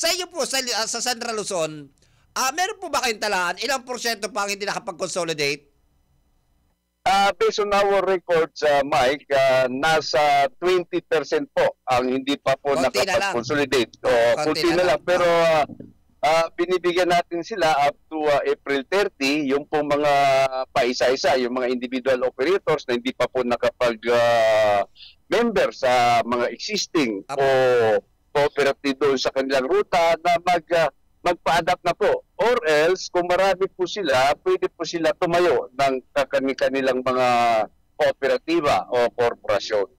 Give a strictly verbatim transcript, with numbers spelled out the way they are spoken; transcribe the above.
Sa inyo po, sa, ah, sa Central Luzon, ah, meron po ba kayong talaan? Ilang porsyento pa ang hindi nakapag-consolidate? Uh, based on our records, uh, Mike, uh, nasa twenty percent po ang hindi pa po Konti na lang. nakapag-consolidate. O, Konti kunti na na lang. lang. Pero uh, uh, binibigyan natin sila up to uh, April thirty, yung po mga paisa-isa, yung mga individual operators na hindi pa po nakapag-member uh, sa mga existing Apo. o cooperative doon sa kanilang ruta na mag... Uh, magpa-adapt na po. Or else, kung marami po sila, pwede po sila tumayo ng kanilang mga kooperatiba o korporasyon.